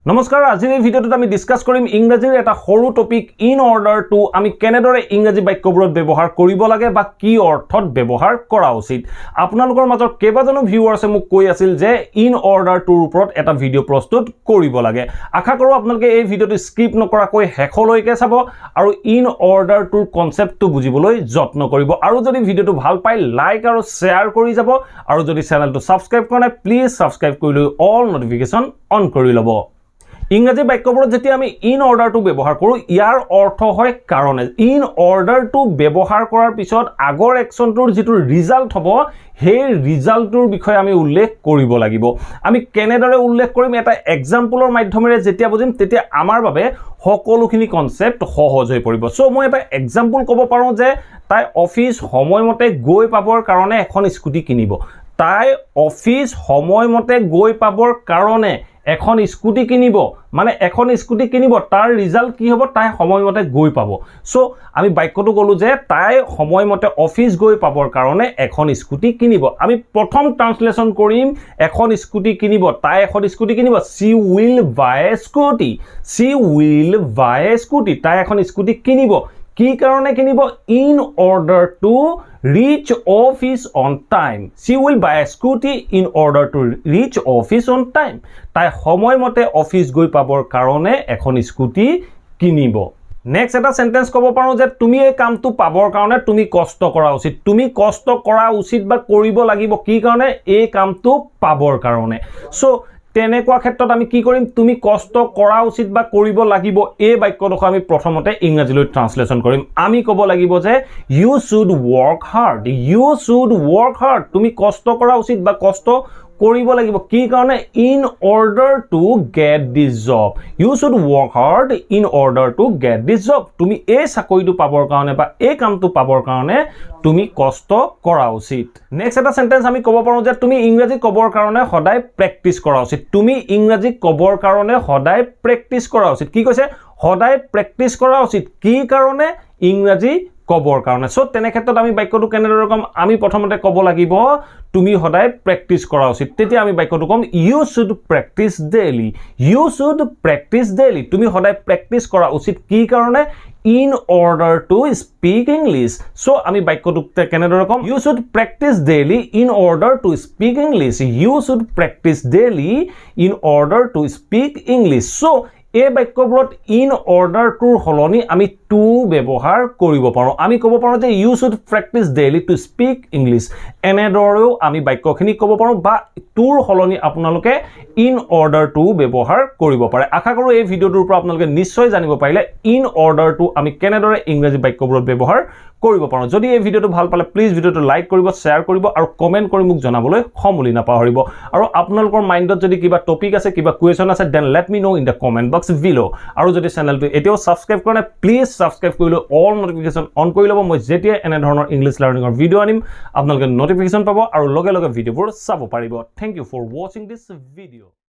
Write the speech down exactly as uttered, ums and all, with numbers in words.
নমস্কাৰ আজিৰ এই ভিডিঅ'টোত আমি ডিসকাস কৰিম ইংৰাজীৰ এটা সৰু টপিক ইন অৰ্ডাৰ টু আমি কেনেদৰে ইংৰাজী বাক্যবোৰত ব্যৱহাৰ কৰিব লাগে বা কি অৰ্থত ব্যৱহাৰ কৰা উচিত আপোনালোকৰ মাজৰ কেইবাজনো ভিউৱাৰ্ছে মোক কৈ আছিল যে ইন অৰ্ডাৰ টুৰ ওপৰত এটা ভিডিঅ' প্ৰস্তুত কৰিব লাগে আশা কৰো আপোনালোকে এই ভিডিঅ'টো স্কিপ নকৰাকৈ শেষলৈকে চাব আৰু ইন অৰ্ডাৰ টুৰ কনসেপ্টটো বুজিবলৈ যত্ন কৰিব আৰু যদি ভিডিঅ'টো ভাল পাই লাইক আৰু শেয়াৰ কৰি যাব আৰু যদি চেনেলটো সাবস্ক্ৰাইব কৰা নাই প্লিজ সাবস্ক্ৰাইব কৰি লৈ অল নটিফিকেশন অন কৰি ল'ব ইংৰাজী বাক্যবোৰত যেতিয়া আমি ইন অৰ্ডাৰ টু ব্যৱহাৰ কৰো ইয়াৰ অৰ্থ হয় কাৰণে ইন অৰ্ডাৰ টু ব্যৱহাৰ কৰাৰ পিছত আগৰ একচনটোৰ যেটো ৰিজাল্ট হ'ব সেই ৰিজাল্টৰ বিষয়ে আমি উল্লেখ কৰিব লাগিব আমি কেনেদৰে উল্লেখ কৰিম এটা এক্সাম্পলৰ মাধ্যমেৰে যেতিয়া বুজিম তেতিয়া আমাৰ বাবে সকলোখিনি কনসেপ্ট সহজ হৈ পৰিব সো মই এটা এক্সাম্পল ক'ব পাৰো যে তাই অফিস সময়মতে গৈ পাবৰ কাৰণে এখন স্কুটি কিনিব তাই অফিস সময়মতে গৈ পাবৰ কাৰণে এখন স্কুটি কিনিব মানে এখন স্কুটি কিনিব তাৰ ৰিজাল্ট কি হ'ব তাই সময়মতে গৈ পাব সো আমি বাক্যটো কলো যে তাই সময়মতে অফিস গৈ পাবৰ কাৰণে এখন স্কুটি কিনিব আমি প্ৰথম ট্ৰান্সলেচন কৰিম এখন স্কুটি কিনিব তাই এখন স্কুটি কিনিব she will buy a scooty she will buy a scooty তাই এখন স্কুটি কিনিব কি কাৰণে কিনিব in order to reach office on time she will buy a scooty in order to reach office on time তাই সময়মতে office গৈ পাবৰ কাৰণে এখন স্কুটি কিনিব নেক্সট এটা সেন্টেন্স ক'ব পাৰো যে তুমি এই কামটো পাবৰ কাৰণে তুমি কষ্ট কৰা উচিত তুমি কষ্ট কৰা উচিত বা কৰিব লাগিব কি কাৰণে এই কামটো পাবৰ কাৰণে সো তেনেকুৱা ক্ষেত্ৰত আমি কি কৰিম তুমি কষ্ট কৰা উচিত বা কৰিব লাগিব এই বাক্যটো আমি প্ৰথমতে ইংৰাজীলৈ ট্ৰান্সলেচন কৰিম আমি ক'ব লাগিব যে you should work hard you should work hard তুমি কষ্ট কৰা উচিত বা কষ্ট কৰিব লাগিব কি কাৰণে in order to get this job you should work hard in order to get this job তুমি এই চাকৰিটো পাবৰ কাৰণে বা এই কামটো পাবৰ কাৰণে তুমি কষ্ট কৰা উচিত নেক্সট এটা সেন্টেন্স আমি ক'ব পাৰো যে তুমি ইংৰাজী ক'বৰ কাৰণে সদায় প্ৰেক্টিস কৰা উচিত তুমি ইংৰাজী ক'বৰ কাৰণে সদায় প্ৰেক্টিস কৰা উচিত কি কৈছে সদায় প্ৰেক্টিস কৰা উচিত কি কাৰণে ইংৰাজী ক'বৰ কাৰণে সো তেনে ক্ষেত্ৰত আমি বাক্যটো কেনেদৰে কম আমি প্ৰথমতে ক'ব লাগিব তুমি সদায় প্ৰেক্টিস কৰা উচিত তেতিয়া আমি বাক্যটো কম you should practice daily you should practice daily তুমি সদায় প্ৰেক্টিস কৰা উচিত কি কাৰণে in order to speak English so আমি বাক্যটো কেনেদৰে কম you should practice daily in order to speak English you should practice daily in order to speak English so এই বাক্যবোৰত ইন অৰ্ডাৰ টুৰ হলনি আমি টু ব্যৱহাৰ কৰিব পাৰো আমি ক'ব পাৰো যে you should practice daily to speak English এনেদৰেও আমি বাক্যখিনি ক'ব পাৰো বা টুৰ হলনি আপোনালোকে ইন অৰ্ডাৰ টু ব্যৱহাৰ কৰিব পাৰে আশা কৰো এই ভিডিঅ'টোৰ পৰা আপোনালোকে নিশ্চয় জানিব পাৰিলে ইন অৰ্ডাৰ টু আমি কেনেদৰে ইংৰাজী বাক্যবোৰত ব্যৱহাৰ কৰিব পাৰো যদি এই ভিডিঅ'টো ভাল পালে প্লিজ ভিডিঅ'টো লাইক কৰিব শেয়াৰ কৰিব আৰু কমেন্ট কৰি মোক জনাবলৈ সমুলি নাপাহৰিব আৰু আপোনালোকৰ মাইন্ডত যদি কিবা টপিক আছে কিবা কোৱেশ্চন আছে then let me know in the comment box below আৰু যদি চেনেলটো এতিয়াও সাবস্ক্ৰাইব কৰা নাই প্লিজ সাবস্ক্ৰাইব কৰি লৈ অল নটিফিকেশন অন কৰি ল'ব মই যেতিয়া এনে ধৰণৰ ইংলিশ লাৰ্নিংৰ ভিডিঅ' আনিম আপোনালোকে নটিফিকেশন পাব আৰু লগে লগে ভিডিঅ'বোৰ চাব পাৰিব থ্যাংক ইউ ফৰ ওৱাচিং দিস ভিডিঅ'